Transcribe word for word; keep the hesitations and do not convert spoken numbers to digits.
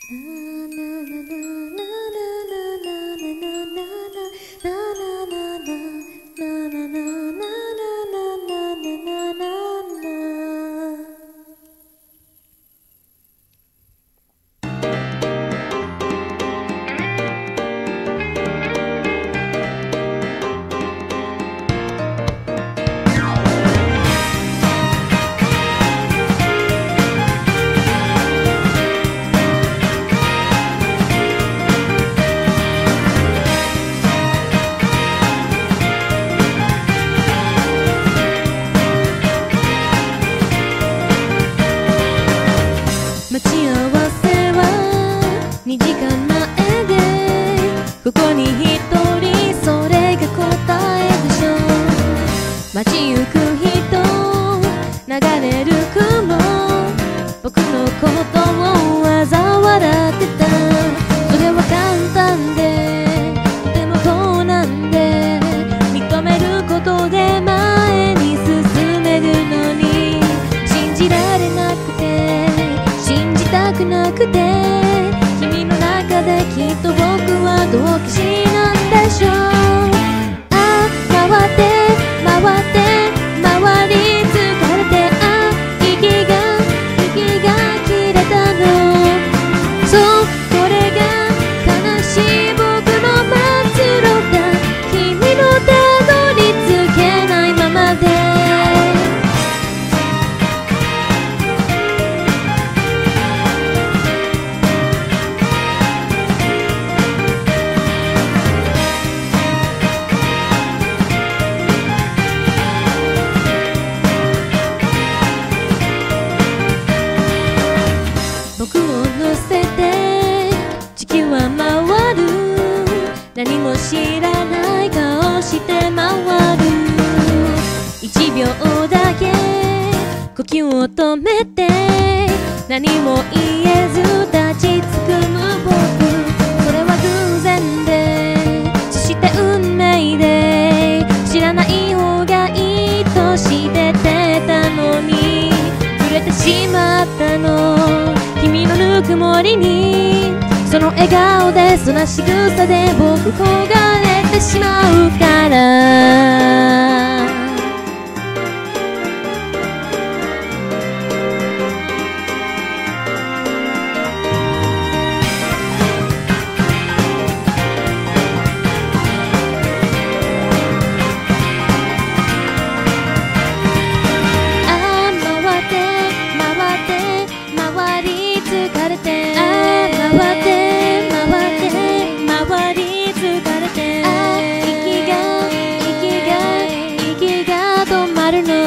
待ち合わせはにじかんまえでここに一人それが答えでしょう。街行く人流れる雲僕のことを嘲笑ってた。それは簡単でとても高難で認めることで前に進めるのに信じられなくて信じたくなくて君の中できっと僕は同期しなんでしょう。ああ回って回って回り疲れてあ息が息が切れたの。そうこれが悲しい僕の末路だ。君のたどり着けないままで僕を乗せて地球は回る。何も知らない顔して回る。一秒だけ呼吸を止めて何も言えず立ちすくむ僕。それは偶然でそして運命で知らない方がいいとしててたのに触れてしまったの。君のぬくもりにその笑顔でその仕草で僕焦がれてしまうから息が息が息が止まるの。